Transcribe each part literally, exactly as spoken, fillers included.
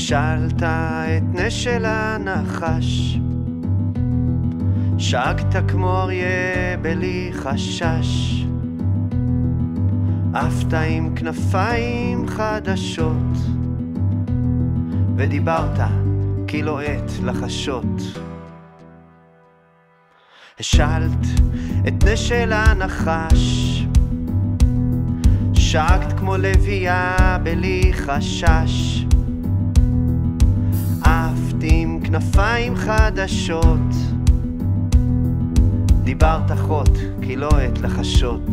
השאלת את נשל הנחש, שאגת כמו אריה בלי חשש, עפת עם כנפיים חדשות, ודיברת כי לא עת לחשות. השאלת את נשל הנחש, שאגת כמו לביאה בלי חשש, עפת עם כנפיים חדשות, דיברת אחות כי לא עת לחשות.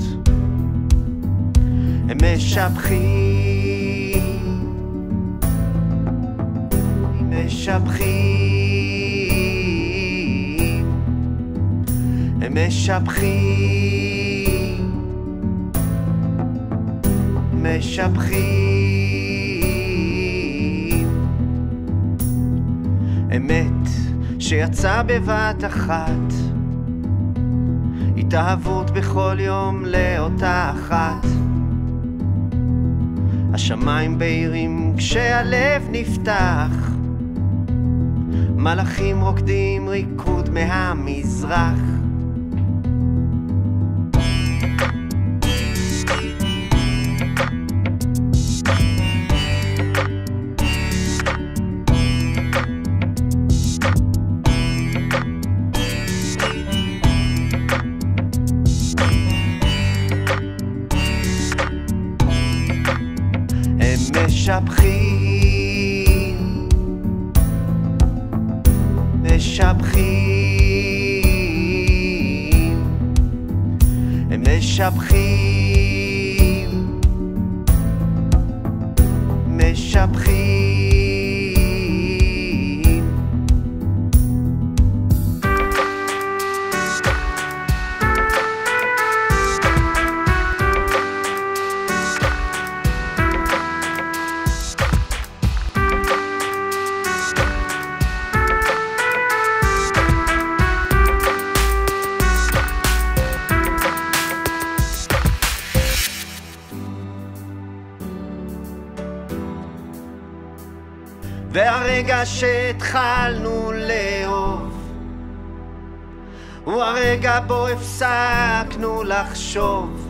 הם משבחים, משבחים, הם משבחים, משבחים. אמת שיצא בבת אחת, התאהבות בכל יום לאותה אחת. השמיים בהירים כשהלב נפתח, מלאכים רוקדים ריקוד מהמזרח. משבחים, משבחים, הם משבחים, משבחים. והרגע שהתחלנו לאהוב הוא הרגע בו הפסקנו לחשוב.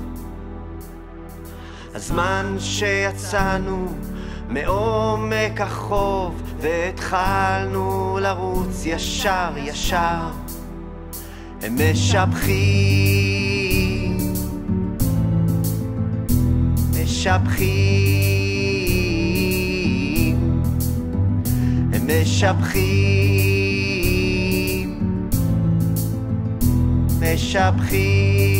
הזמן שיצאנו מעומק החוב והתחלנו לרוץ ישר ישר. הם משבחים, משבחים, משבחים, משבחים.